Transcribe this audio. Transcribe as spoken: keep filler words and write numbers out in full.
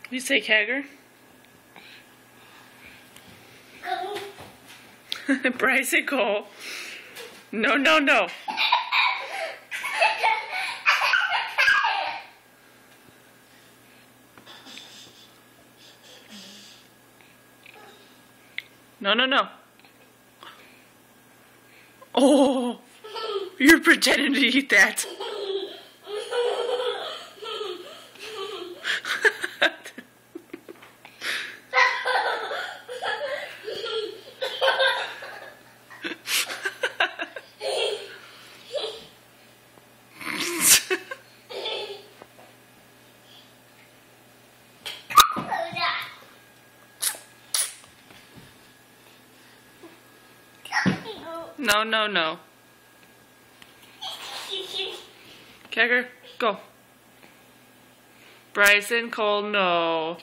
You say Kagger? Bryson Cole. No, no, no. No, no, no. Oh, you're pretending to eat that. No, no, no. Kagger, go. Bryson Cole, no.